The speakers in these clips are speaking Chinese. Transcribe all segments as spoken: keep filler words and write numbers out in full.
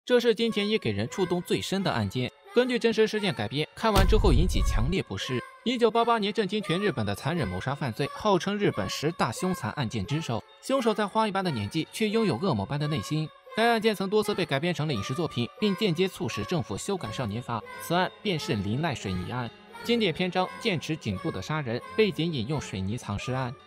这是金田一给人触动最深的案件。根据真实事件改编，看完之后引起强烈不适。一九八八年震惊全日本的残忍谋杀犯罪，号称日本十大凶残案件之首。凶手在花一般的年纪，却拥有恶魔般的内心。该案件曾多次被改编成了影视作品，并间接促使政府修改少年法。此案便是林濑水泥案。经典篇章剑持颈部的杀人，背景引用水泥藏尸案。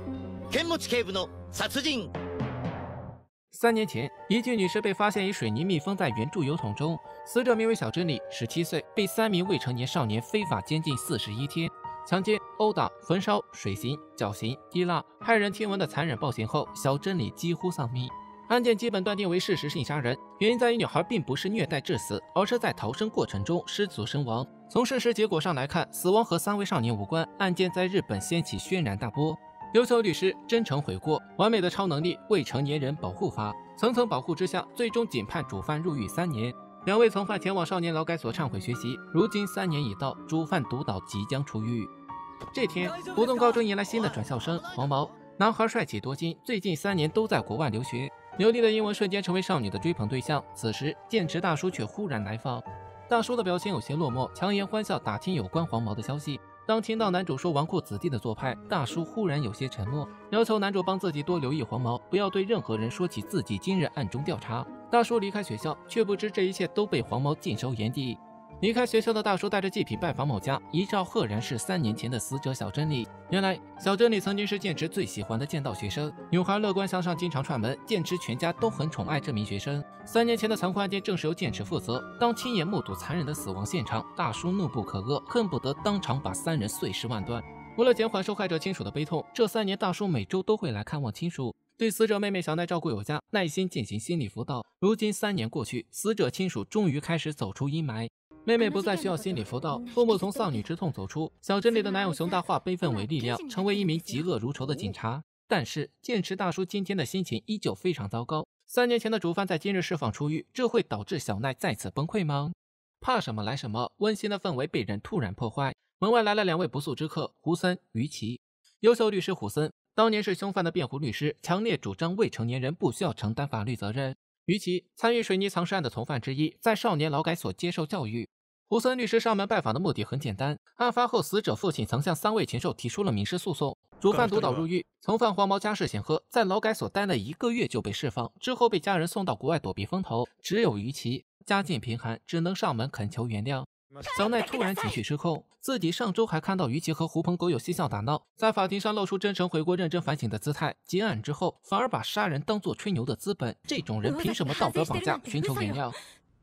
三年前，一具女尸被发现以水泥密封在圆柱油桶中，死者名为小真理，十七岁，被三名未成年少年非法监禁四十一天，强奸、殴打、焚烧、水刑、绞刑、滴蜡，骇人听闻的残忍暴行后，小真理几乎丧命。案件基本断定为事实性杀人，原因在于女孩并不是虐待致死，而是在逃生过程中失足身亡。从事实结果上来看，死亡和三位少年无关，案件在日本掀起轩然大波。优秀律师真诚悔过，完美的超能力，未成年人保护法，层层保护之下，最终仅判主犯入狱三年。两位从犯前往少年劳改所忏悔学习，如今三年已到，主犯独岛即将出狱。这天，胡同高中迎来新的转校生黄毛，男孩帅气多金，最近三年都在国外留学，流利的英文瞬间成为少女的追捧对象。此时，剑持大叔却忽然来访，大叔的表情有些落寞，强颜欢笑打听有关黄毛的消息。当听到男主说纨绔子弟的做派，大叔忽然有些沉默，要求男主帮自己多留意黄毛，不要对任何人说起自己今日暗中调查。大叔离开学校，却不知这一切都被黄毛尽收眼底。离开学校的大叔带着祭品拜访某家，一照赫然是三年前的死者小真理。原来小真理曾经是剑持最喜欢的剑道学生，女孩乐观向上，经常串门，剑持全家都很宠爱这名学生。三年前的残酷案件正是由剑持负责，当亲眼目睹残忍的死亡现场，大叔怒不可遏，恨不得当场把三人碎尸万段。为了减缓受害者亲属的悲痛，这三年大叔每周都会来看望亲属，对死者妹妹小奈照顾有加，耐心进行心理辅导。如今三年过去，死者亲属终于开始走出阴霾。妹妹不再需要心理辅导，父母从丧女之痛走出。小真理的男友熊大化悲愤为力量，成为一名嫉恶如仇的警察。但是剑持大叔今天的心情依旧非常糟糕。三年前的主犯在今日释放出狱，这会导致小奈再次崩溃吗？怕什么来什么，温馨的氛围被人突然破坏。门外来了两位不速之客，胡森、于琦。优秀律师胡森当年是凶犯的辩护律师，强烈主张未成年人不需要承担法律责任。于琦参与水泥藏尸案的从犯之一，在少年劳改所接受教育。胡森律师上门拜访的目的很简单，案发后死者父亲曾向三位禽兽提出了民事诉讼，主犯独岛入狱，从犯黄毛家世显赫，在劳改所待了一个月就被释放，之后被家人送到国外躲避风头。只有于琦家境贫寒，只能上门恳求原谅。小奈突然情绪失控，自己上周还看到于琦和狐朋狗友嬉笑打闹，在法庭上露出真诚悔过、认真反省的姿态，结案之后反而把杀人当作吹牛的资本，这种人凭什么道德绑架寻求原谅？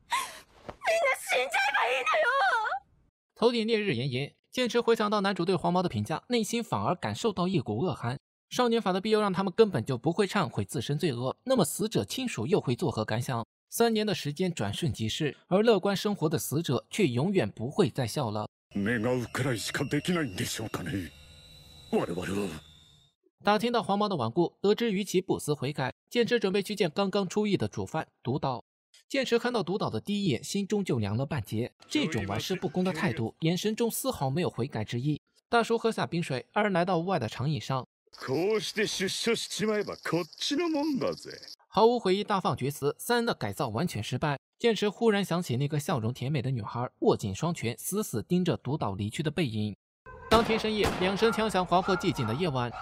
头顶烈日炎炎，剑持回想到男主对黄毛的评价，内心反而感受到一股恶寒。少年法的庇佑让他们根本就不会忏悔自身罪恶，那么死者亲属又会作何感想？三年的时间转瞬即逝，而乐观生活的死者却永远不会再笑了。打听到黄毛的顽固，得知于其不思悔改，剑持准备去见刚刚出狱的主犯独岛。剑持看到独岛的第一眼，心中就凉了半截。这种玩世不恭的态度，眼神中丝毫没有悔改之意。大叔喝下冰水，二人来到屋外的长椅上。毫无悔意大放厥词，三人的改造完全失败。剑持忽然想起那个笑容甜美的女孩，握紧双拳，死死盯着独岛离去的背影。当天深夜，两声枪响划破寂静的夜晚。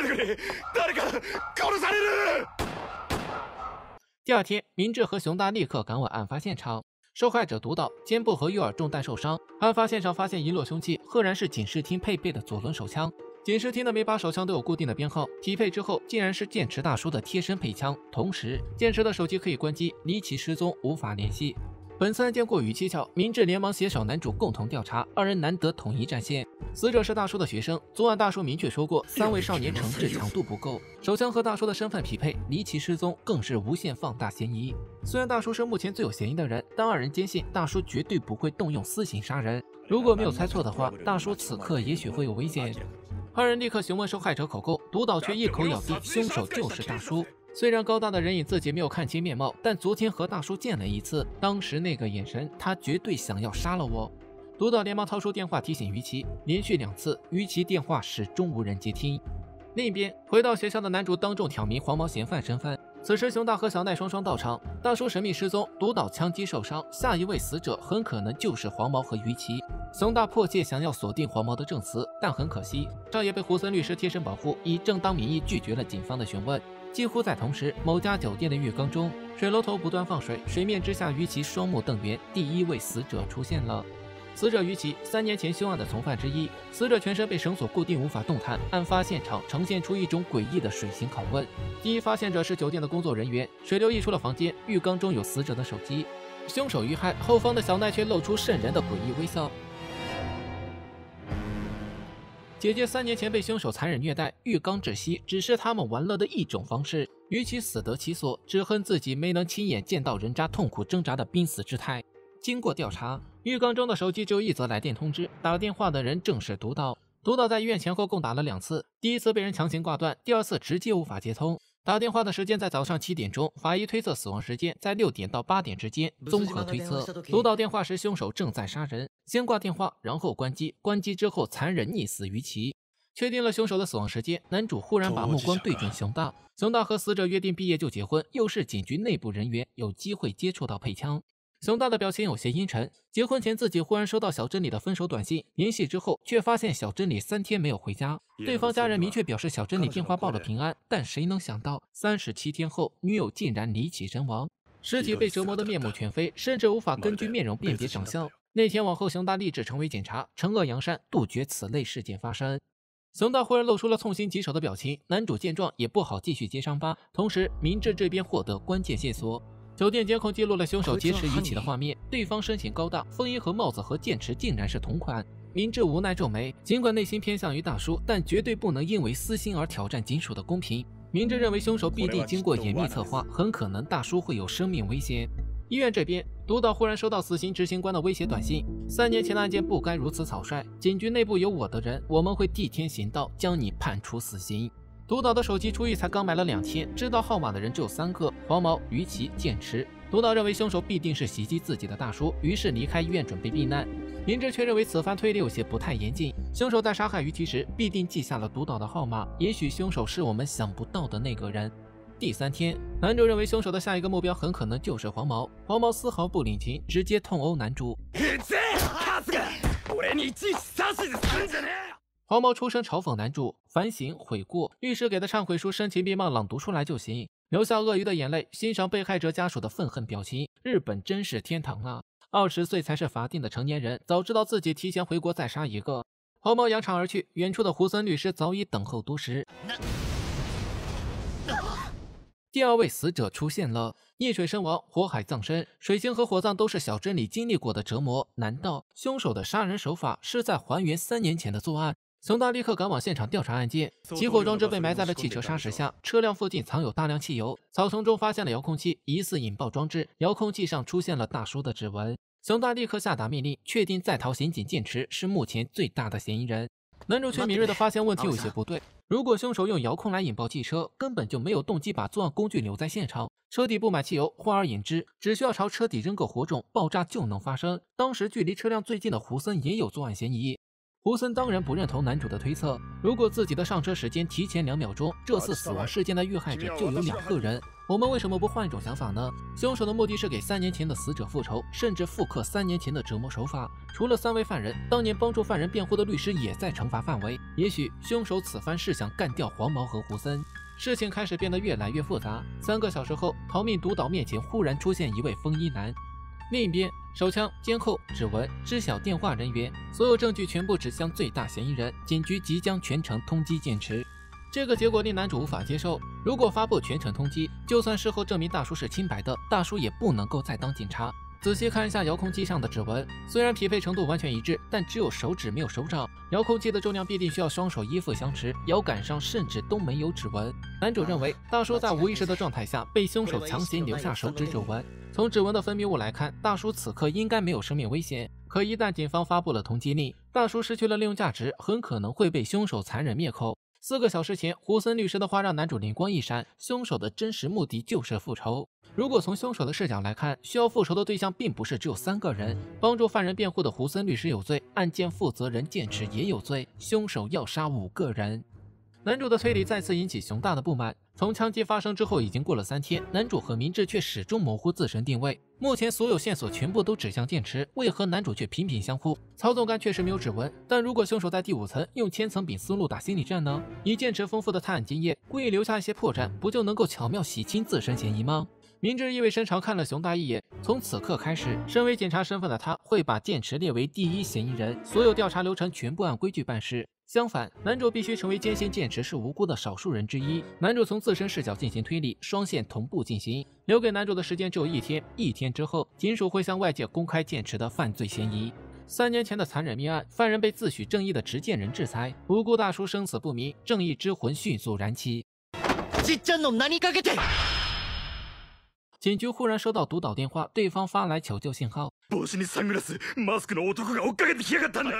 第二天，明智和熊大立刻赶往案发现场。受害者独岛肩部和右耳中弹受伤。案发现场发现一摞凶器，赫然是警视厅配备的左轮手枪。警视厅的每把手枪都有固定的编号，匹配之后竟然是剑持大叔的贴身配枪。同时，剑持的手机可以关机，离奇失踪，无法联系。本次案件过于蹊跷，明智连忙携手男主共同调查，二人难得统一战线。死者是大叔的学生，昨晚大叔明确说过，三位少年惩治强度不够，手枪和大叔的身份匹配，离奇失踪更是无限放大嫌疑。虽然大叔是目前最有嫌疑的人，但二人坚信大叔绝对不会动用私刑杀人。如果没有猜错的话，大叔此刻也许会有危险。二人立刻询问受害者口供，独岛却一口咬定凶手就是大叔。虽然高大的人影自己没有看清面貌，但昨天和大叔见了一次，当时那个眼神，他绝对想要杀了我。独岛连忙掏出电话提醒于琦，连续两次，于琦电话始终无人接听。另一边，回到学校的男主当众挑明黄毛嫌犯身份， 此时熊大和小奈双双到场，大叔神秘失踪，独岛枪击受伤，下一位死者很可能就是黄毛和于琦。熊大迫切想要锁定黄毛的证词，但很可惜，这也被胡森律师贴身保护，以正当名义拒绝了警方的询问。几乎在同时，某家酒店的浴缸中，水龙头不断放水，水面之下，于琦双目瞪圆，第一位死者出现了。死者于琦，三年前凶案的从犯之一。死者全身被绳索固定，无法动弹。案发现场呈现出一种诡异的水形拷问。第一发现者是酒店的工作人员，水流溢出了房间，浴缸中有死者的手机。凶手遇害，后方的小奈却露出瘆人的诡异微笑。姐姐三年前被凶手残忍虐待，浴缸窒息，只是他们玩乐的一种方式。于其死得其所，只恨自己没能亲眼见到人渣痛苦挣扎的濒死之态。经过调查，浴缸中的手机只有一则来电通知，打电话的人正是独岛。独岛在医院前后共打了两次，第一次被人强行挂断，第二次直接无法接通。打电话的时间在早上七点钟，法医推测死亡时间在六点到八点之间。综合推测，独岛电话时凶手正在杀人，先挂电话，然后关机，关机之后残忍溺死于其。确定了凶手的死亡时间，男主忽然把目光对准熊大。熊大和死者约定毕业就结婚，又是警局内部人员，有机会接触到配枪。熊大的表情有些阴沉。结婚前自己忽然收到小真理的分手短信，联系之后却发现小真理三天没有回家。对方家人明确表示小真理电话报了平安，但谁能想到三十七天后，女友竟然离奇身亡，尸体被折磨得面目全非，甚至无法根据面容辨别长相。那天往后，熊大立志成为警察，惩恶扬善，杜绝此类事件发生。熊大忽然露出了痛心疾首的表情，男主见状也不好继续接伤疤。同时，明智这边获得关键线索。酒店监控记录了凶手劫持于启的画面，对方身形高大，风衣和帽子和剑持竟然是同款。明智无奈皱眉，尽管内心偏向于大叔，但绝对不能因为私心而挑战警署的公平。明智认为凶手必定经过严密策划，很可能大叔会有生命危险。医院这边，独岛忽然收到死刑执行官的威胁短信：三年前的案件不该如此草率，警局内部有我的人，我们会替天行道，将你判处死刑。独岛的手机出狱才刚买了两天，知道号码的人只有三个：黄毛、于琦、剑持。独岛认为凶手必定是袭击自己的大叔，于是离开医院准备避难。明智却认为此番推理有些不太严谨，凶手在杀害于琦时必定记下了独岛的号码，也许凶手是我们想不到的那个人。第三天，男主认为凶手的下一个目标很可能就是黄毛。黄毛丝毫不领情，直接痛殴男主。黄毛出声嘲讽男主反省悔过，律师给的忏悔书声情并茂朗读出来就行，流下鳄鱼的眼泪，欣赏被害者家属的愤恨表情。日本真是天堂啊！二十岁才是法定的成年人，早知道自己提前回国再杀一个。黄毛扬长而去，远处的胡森律师早已等候多时。第二位死者出现了，溺水身亡，火海葬身。水星和火葬都是小真理经历过的折磨，难道凶手的杀人手法是在还原三年前的作案？熊大立刻赶往现场调查案件，起火装置被埋在了汽车砂石下，车辆附近藏有大量汽油，草丛中发现了遥控器，疑似引爆装置，遥控器上出现了大叔的指纹。熊大立刻下达命令，确定在逃刑警剑持是目前最大的嫌疑人。男主却敏锐地发现问题有些不对，如果凶手用遥控来引爆汽车，根本就没有动机把作案工具留在现场。车底布满汽油，换而引之，只需要朝车底扔个火种，爆炸就能发生。当时距离车辆最近的胡森也有作案嫌疑。胡森当然不认同男主的推测，如果自己的上车时间提前两秒钟，这次死亡事件的遇害者就有两个人。我们为什么不换一种想法呢？凶手的目的是给三年前的死者复仇，甚至复刻三年前的折磨手法。除了三位犯人，当年帮助犯人辩护的律师也在惩罚范围。也许凶手此番是想干掉黄毛和胡森。事情开始变得越来越复杂。三个小时后，逃命独岛面前忽然出现一位风衣男。另一边，手枪、监控、指纹、知晓电话人员，所有证据全部指向最大嫌疑人。警局即将全程通缉剑持。这个结果令男主无法接受。如果发布全程通缉，就算事后证明大叔是清白的，大叔也不能够再当警察。仔细看一下遥控器上的指纹，虽然匹配程度完全一致，但只有手指没有手掌。遥控器的重量必定需要双手依附相持，摇杆上甚至都没有指纹。男主认为大叔在无意识的状态下被凶手强行留下手指指纹。从指纹的分泌物来看，大叔此刻应该没有生命危险。可一旦警方发布了通缉令，大叔失去了利用价值，很可能会被凶手残忍灭口。四个小时前，胡森律师的话让男主灵光一闪，凶手的真实目的就是复仇。如果从凶手的视角来看，需要复仇的对象并不是只有三个人。帮助犯人辩护的胡森律师有罪，案件负责人剑持也有罪，凶手要杀五个人。 男主的推理再次引起熊大的不满。从枪击发生之后已经过了三天，男主和明智却始终模糊自身定位。目前所有线索全部都指向电池，为何男主却频频相呼？操纵杆确实没有指纹，但如果凶手在第五层用千层饼思路打心理战呢？以剑池丰富的探案经验，故意留下一些破绽，不就能够巧妙洗清自身嫌疑吗？明智意味深长看了熊大一眼，从此刻开始，身为检察身份的他会把剑池列为第一嫌疑人，所有调查流程全部按规矩办事。相反，男主必须成为坚信剑池是无辜的少数人之一。男主从自身视角进行推理，双线同步进行。留给男主的时间只有一天，一天之后，警署会向外界公开剑池的犯罪嫌疑。三年前的残忍命案，犯人被自诩正义的执剑人制裁，无辜大叔生死不明，正义之魂迅速燃起。警局忽然收到督导电话，对方发来求救信号。 帽子にサングラス、マスクの男が追っかけてきやがったんだ。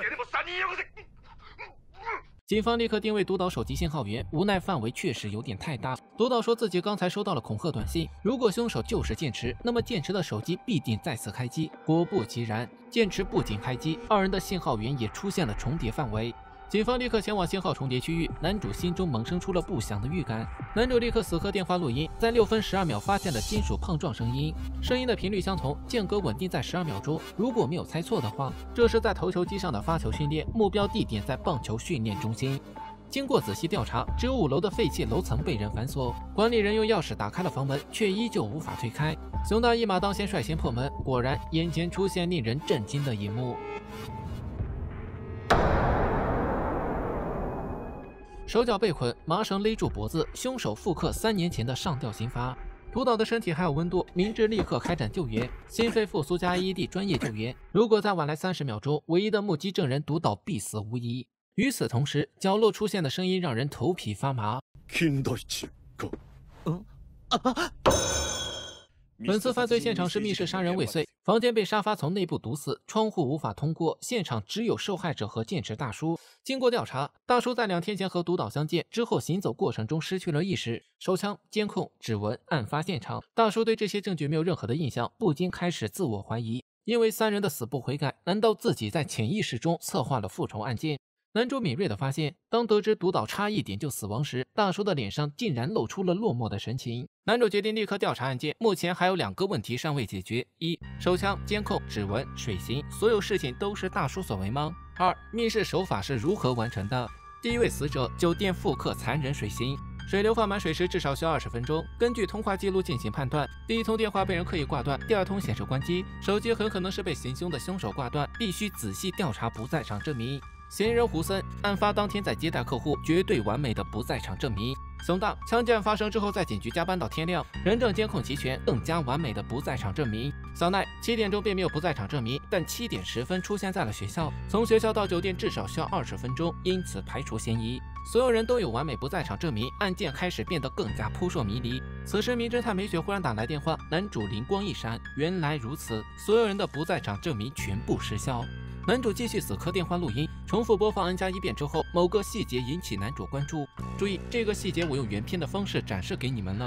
警方立刻定位督导手机信号源，无奈范围确实有点太大。督导说自己刚才收到了恐吓短信，如果凶手就是剑池，那么剑池的手机必定再次开机。果不其然，剑池不仅开机，二人的信号源也出现了重叠范围。警方立刻前往信号重叠区域，男主心中萌生出了不祥的预感。男主立刻死磕电话录音，在六分十二秒发现了金属碰撞声音，声音的频率相同，间隔稳定在十二秒钟。如果没有猜错的话，这是在投球机上的发球训练，目标地点在棒球训练中心。经过仔细调查，只有五楼的废弃楼层被人反锁，管理人用钥匙打开了房门，却依旧无法推开。熊大一马当先率先破门，果然眼前出现令人震惊的一幕。手脚被捆，麻绳勒住脖子，凶手复刻三年前的上吊刑罚。督导的身体还有温度，明智立刻开展救援，心肺复苏加 A E D 专业救援。如果再晚来三十秒钟，唯一的目击证人督导必死无疑。与此同时，角落出现的声音让人头皮发麻。 嗯啊啊本次犯罪现场是密室杀人未遂，房间被沙发从内部堵死，窗户无法通过，现场只有受害者和剑池大叔。经过调查，大叔在两天前和督导相见之后，行走过程中失去了意识，手枪、监控、指纹、案发现场，大叔对这些证据没有任何的印象，不禁开始自我怀疑，因为三人的死不悔改，难道自己在潜意识中策划了复仇案件？男主敏锐地发现，当得知督导差一点就死亡时，大叔的脸上竟然露出了落寞的神情。男主决定立刻调查案件，目前还有两个问题尚未解决：一、手枪、监控、指纹、水刑，所有事情都是大叔所为吗？二、密室手法是如何完成的？第一位死者，酒店复刻残忍水刑。水流放满水时至少需要二十分钟。根据通话记录进行判断，第一通电话被人刻意挂断，第二通显示关机，手机很可能是被行凶的凶手挂断，必须仔细调查不在场证明。嫌疑人胡森，案发当天在接待客户，绝对完美的不在场证明。熊大，枪击案发生之后在警局加班到天亮，人证监控齐全，更加完美的不在场证明。小奈，七点钟并没有不在场证明，但七点十分出现在了学校，从学校到酒店至少需要二十分钟，因此排除嫌疑。所有人都有完美不在场证明，案件开始变得更加扑朔迷离。此时，名侦探美雪忽然打来电话，男主灵光一闪，原来如此，所有人的不在场证明全部失效。男主继续死磕电话录音，重复播放 N 加一遍之后，某个细节引起男主关注。注意，这个细节我用原片的方式展示给你们了。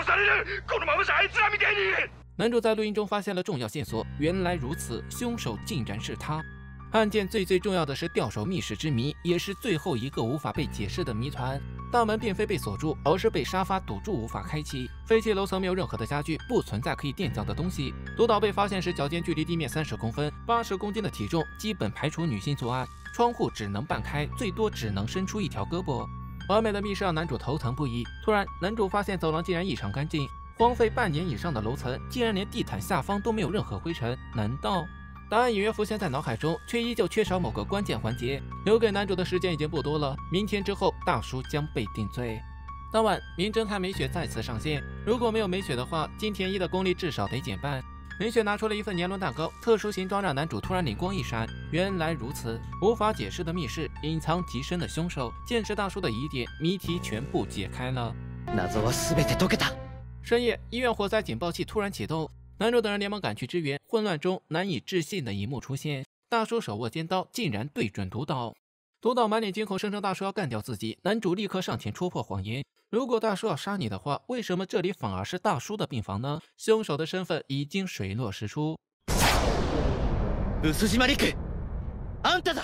男主在录音中发现了重要线索，原来如此，凶手竟然是他。案件最最重要的是吊手密室之谜，也是最后一个无法被解释的谜团。大门并非被锁住，而是被沙发堵住，无法开启。废弃楼层没有任何的家具，不存在可以垫脚的东西。督导被发现时，脚尖距离地面三十公分，八十公斤的体重，基本排除女性作案。窗户只能半开，最多只能伸出一条胳膊。完美的密室让男主头疼不已。突然，男主发现走廊竟然异常干净，荒废半年以上的楼层，竟然连地毯下方都没有任何灰尘，难道？答案隐约浮现在脑海中，却依旧缺少某个关键环节。留给男主的时间已经不多了，明天之后，大叔将被定罪。当晚，名侦探美雪再次上线。如果没有美雪的话，金田一的功力至少得减半。美雪拿出了一份年轮蛋糕，特殊形状让男主突然灵光一闪，原来如此，无法解释的密室，隐藏极深的凶手，剑持大叔的疑点，谜题全部解开了。深夜，医院火灾警报器突然启动。男主等人连忙赶去支援，混乱中难以置信的一幕出现：大叔手握尖刀，竟然对准督导。督导满脸惊恐，声称大叔要干掉自己。男主立刻上前戳破谎言：如果大叔要杀你的话，为什么这里反而是大叔的病房呢？凶手的身份已经水落石出。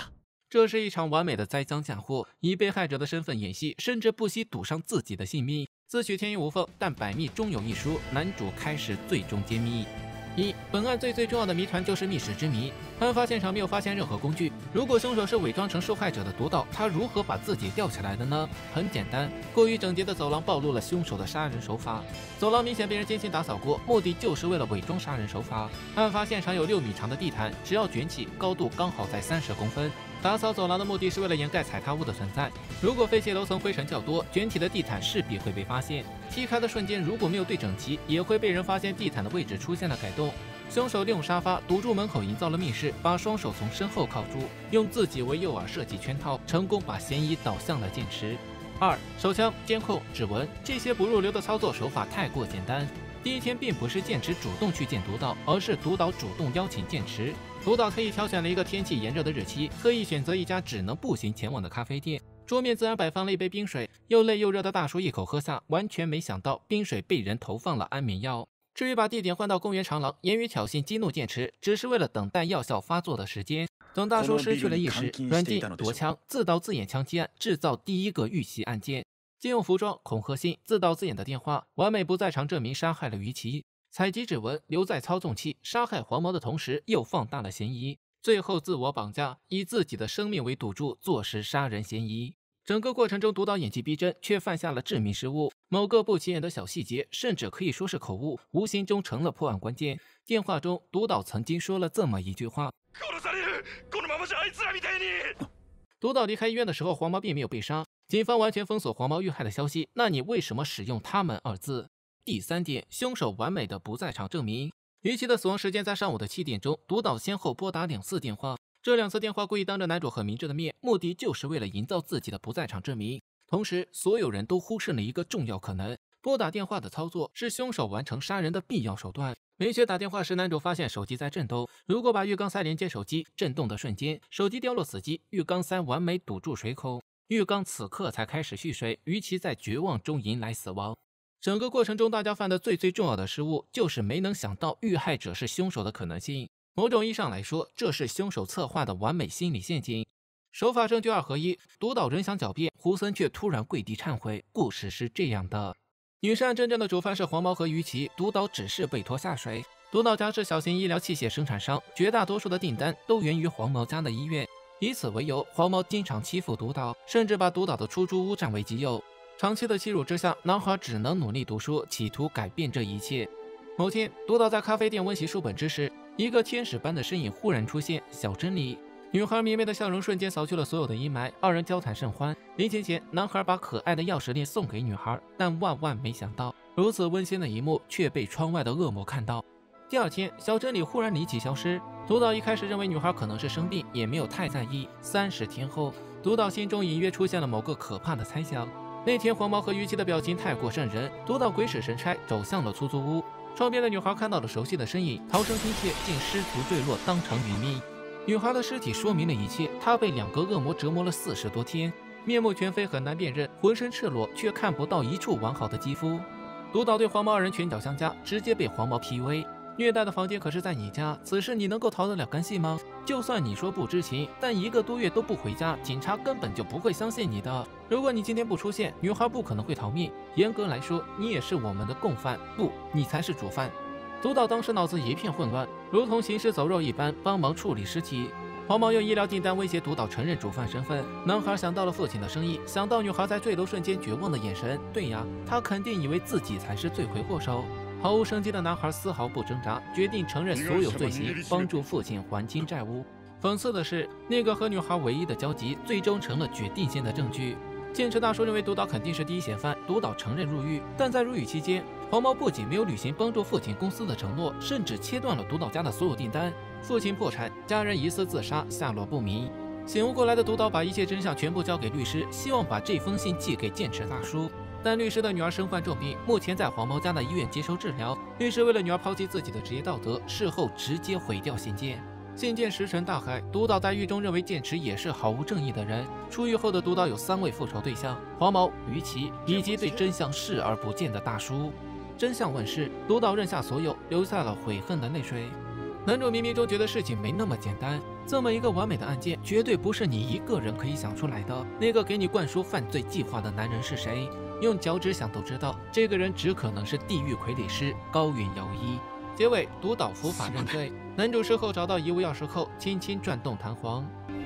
这是一场完美的栽赃嫁祸，以被害者的身份演戏，甚至不惜赌上自己的性命，自诩天衣无缝，但百密终有一疏，男主开始最终揭秘。一，本案最最重要的谜团就是觅食之谜。案发现场没有发现任何工具，如果凶手是伪装成受害者的督导，他如何把自己吊起来的呢？很简单，过于整洁的走廊暴露了凶手的杀人手法。走廊明显被人精心打扫过，目的就是为了伪装杀人手法。案发现场有六米长的地毯，只要卷起，高度刚好在三十公分。打扫走廊的目的是为了掩盖踩踏物的存在。如果废弃楼层灰尘较多，卷起的地毯势必会被发现。踢开的瞬间，如果没有对整齐，也会被人发现地毯的位置出现了改动。凶手利用沙发堵住门口，营造了密室，把双手从身后铐住，用自己为诱饵设计圈套，成功把嫌疑导向了剑池。二、手枪、监控、指纹这些不入流的操作手法太过简单。第一天并不是剑池主动去见督导，而是督导主动邀请剑池。督导特意挑选了一个天气炎热的日期，特意选择一家只能步行前往的咖啡店。桌面自然摆放了一杯冰水，又累又热的大叔一口喝下，完全没想到冰水被人投放了安眠药。至于把地点换到公园长廊，言语挑衅激怒剑池，只是为了等待药效发作的时间。等大叔失去了意识，软禁、夺枪、自导自演枪击案，制造第一个遇袭案件。借用服装、恐吓信、自导自演的电话，完美不在场证明杀害了于琦。采集指纹，留在操纵器，杀害黄毛的同时又放大了嫌疑。最后自我绑架，以自己的生命为赌注，坐实杀人嫌疑。整个过程中，督导演技逼真，却犯下了致命失误。某个不起眼的小细节，甚至可以说是口误，无形中成了破案关键。电话中，督导曾经说了这么一句话：督导离开医院的时候，黄毛并没有被杀，警方完全封锁黄毛遇害的消息。那你为什么使用他们二字？第三点，凶手完美的不在场证明。于琦的死亡时间在上午的七点钟，督导先后拨打两次电话。这两次电话故意当着男主和明智的面，目的就是为了营造自己的不在场证明。同时，所有人都忽视了一个重要可能：拨打电话的操作是凶手完成杀人的必要手段。梅雪打电话时，男主发现手机在震动。如果把浴缸塞连接手机，震动的瞬间，手机掉落死机，浴缸塞完美堵住水口，浴缸此刻才开始蓄水，于琦在绝望中迎来死亡。整个过程中，大家犯的最最重要的失误，就是没能想到遇害者是凶手的可能性。某种意义上来说，这是凶手策划的完美心理陷阱。手法证据二合一，督导仍想狡辩，胡森却突然跪地忏悔。故事是这样的：女尸案真正的主犯是黄毛和于琦，督导只是被拖下水。督导家是小型医疗器械生产商，绝大多数的订单都源于黄毛家的医院。以此为由，黄毛经常欺负督导，甚至把督导的出租屋占为己有。长期的欺辱之下，男孩只能努力读书，企图改变这一切。某天，督导在咖啡店温习书本之时，一个天使般的身影忽然出现，小真理。女孩明媚的笑容瞬间扫去了所有的阴霾，二人交谈甚欢。临行前，男孩把可爱的钥匙链送给女孩，但万万没想到，如此温馨的一幕却被窗外的恶魔看到。第二天，小真理忽然离奇消失。督导一开始认为女孩可能是生病，也没有太在意。三十天后，督导心中隐约出现了某个可怕的猜想。那天，黄毛和于琦的表情太过瘆人，督导鬼使神差走向了出租屋。窗边的女孩看到了熟悉的身影，逃生心切，竟失足坠落，当场殒命。女孩的尸体说明了一切，她被两个恶魔折磨了四十多天，面目全非，很难辨认，浑身赤裸，却看不到一处完好的肌肤。督导对黄毛二人拳脚相加，直接被黄毛 P U A。虐待的房间可是在你家，此事你能够逃得了干系吗？就算你说不知情，但一个多月都不回家，警察根本就不会相信你的。如果你今天不出现，女孩不可能会逃命。严格来说，你也是我们的共犯，不，你才是主犯。督导当时脑子一片混乱，如同行尸走肉一般帮忙处理尸体。黄毛用医疗订单威胁督导承认主犯身份。男孩想到了父亲的生意，想到女孩在坠楼瞬间绝望的眼神，对呀，他肯定以为自己才是罪魁祸首。毫无生机的男孩丝毫不挣扎，决定承认所有罪行，帮助父亲还清债务。讽刺的是，那个和女孩唯一的交集，最终成了决定性的证据。剑池大叔认为督导肯定是第一嫌犯，督导承认入狱，但在入狱期间，黄毛不仅没有履行帮助父亲公司的承诺，甚至切断了督导家的所有订单。父亲破产，家人疑似自杀，下落不明。醒悟过来的督导把一切真相全部交给律师，希望把这封信寄给剑池大叔。但律师的女儿身患重病，目前在黄毛家的医院接受治疗。律师为了女儿抛弃自己的职业道德，事后直接毁掉信件。信件石沉大海。督导在狱中认为剑池也是毫无正义的人。出狱后的督导有三位复仇对象：黄毛、于琦以及对真相视而不见的大叔。真相问世，督导认下所有，流下了悔恨的泪水。 男主冥冥中觉得事情没那么简单，这么一个完美的案件，绝对不是你一个人可以想出来的。那个给你灌输犯罪计划的男人是谁？用脚趾想都知道，这个人只可能是地狱傀儡师高原遥一。结尾，独岛伏法认罪。男主事后找到遗物钥匙后，轻轻转动弹簧。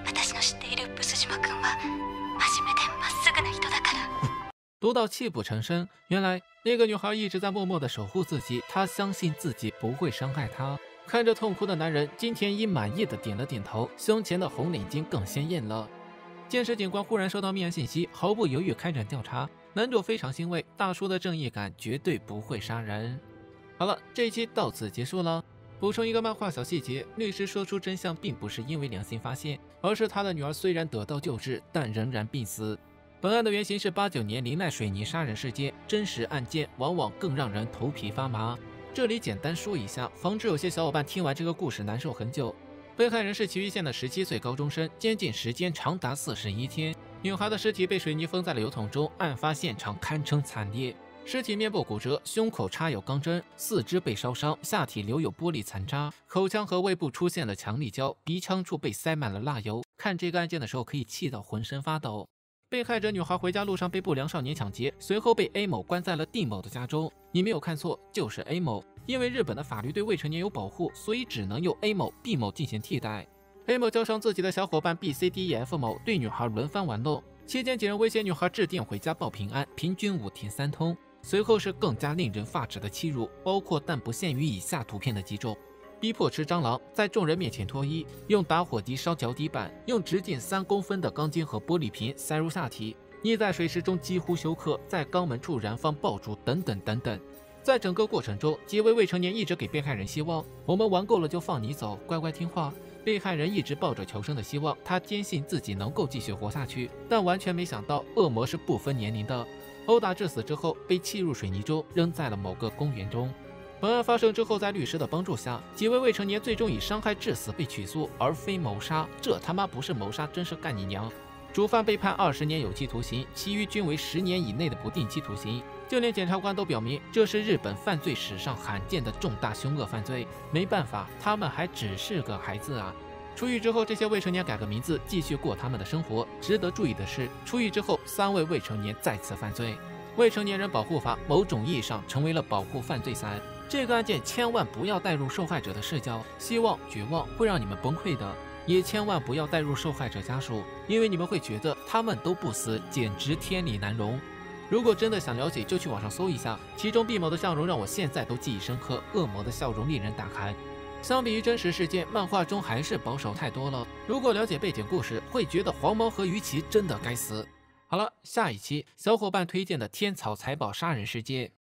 独岛泣不成声。原来那个女孩一直在默默地守护自己，她相信自己不会伤害她。看着痛哭的男人，金田一满意的点了点头，胸前的红领巾更鲜艳了。监视警官忽然收到命案信息，毫不犹豫开展调查。男主非常欣慰，大叔的正义感绝对不会杀人。好了，这一期到此结束了。补充一个漫画小细节，律师说出真相并不是因为良心发现，而是他的女儿虽然得到救治，但仍然病死。本案的原型是八九年林奈水泥杀人事件，真实案件往往更让人头皮发麻。这里简单说一下，防止有些小伙伴听完这个故事难受很久。被害人是崎玉县的十七岁高中生，监禁时间长达四十一天。女孩的尸体被水泥封在了油桶中，案发现场堪称惨烈。尸体面部骨折，胸口插有钢针，四肢被烧伤，下体留有玻璃残渣，口腔和胃部出现了强力胶，鼻腔处被塞满了蜡油。看这个案件的时候，可以气到浑身发抖。被害者女孩回家路上被不良少年抢劫，随后被 A 某关在了 D 某的家中。你没有看错，就是 A 某。因为日本的法律对未成年有保护，所以只能由 A 某、B 某进行替代。A 某交上自己的小伙伴 B、C、D、E、F 某，对女孩轮番玩弄。期间几人威胁女孩致电回家报平安，平均五天三通。随后是更加令人发指的欺辱，包括但不限于以下图片的几种。逼迫吃蟑螂，在众人面前脱衣，用打火机烧脚底板，用直径三公分的钢筋和玻璃瓶塞入下体，溺在水池中几乎休克，在肛门处燃放爆竹等等等等。在整个过程中，几位未成年一直给被害人希望，我们玩够了就放你走，乖乖听话。被害人一直抱着求生的希望，他坚信自己能够继续活下去，但完全没想到恶魔是不分年龄的。殴打致死之后，被弃入水泥中，扔在了某个公园中。本案发生之后，在律师的帮助下，几位未成年最终以伤害致死被起诉，而非谋杀。这他妈不是谋杀，真是干你娘！主犯被判二十年有期徒刑，其余均为十年以内的不定期徒刑。就连检察官都表明，这是日本犯罪史上罕见的重大凶恶犯罪。没办法，他们还只是个孩子啊！出狱之后，这些未成年改个名字，继续过他们的生活。值得注意的是，出狱之后，三位未成年再次犯罪。未成年人保护法某种意义上成为了保护犯罪伞。这个案件千万不要带入受害者的视角，希望、绝望会让你们崩溃的。也千万不要带入受害者家属，因为你们会觉得他们都不死，简直天理难容。如果真的想了解，就去网上搜一下，其中毕某的笑容让我现在都记忆深刻，恶魔的笑容令人胆寒。相比于真实事件，漫画中还是保守太多了。如果了解背景故事，会觉得黄毛和鱼鳍真的该死。好了，下一期小伙伴推荐的天草财宝杀人事件。